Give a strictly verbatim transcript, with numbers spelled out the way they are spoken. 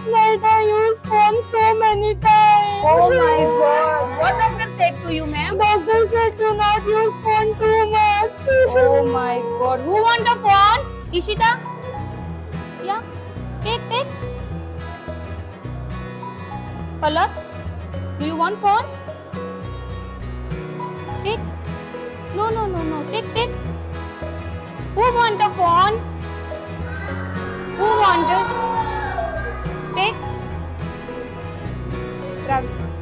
last night I used phone so many times. Oh my God. What doctor said to you, ma'am? Doctor said do not use phone too much. Oh my God. Who want a phone? Ishita? Yeah. Take, take. Palak, do you want phone? Take. No, no, no, no. Take, take. Who want a phone? Who wanted? Take. Grab.